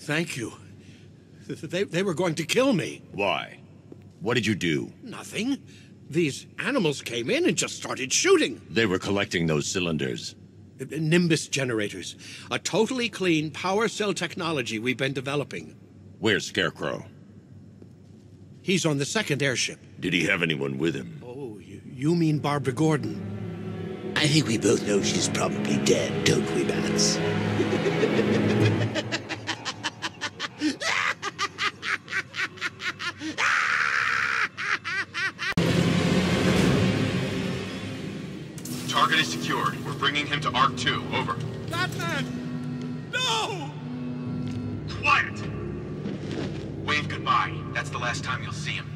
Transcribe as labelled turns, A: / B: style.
A: Thank you. They were going to kill me.
B: Why? What did you do?
A: Nothing. These animals came in and just started shooting.
B: They were collecting those cylinders.
A: Nimbus generators. A totally clean power cell technology we've been developing.
B: Where's Scarecrow?
A: He's on the second airship.
B: Did he have anyone with him?
A: Oh, you mean Barbara Gordon?
C: I think we both know she's probably dead, don't we, Bats?
D: Target is secured. We're bringing him to Arc 2. Over.
A: Batman! No!
D: Quiet! Wave goodbye. That's the last time you'll see him.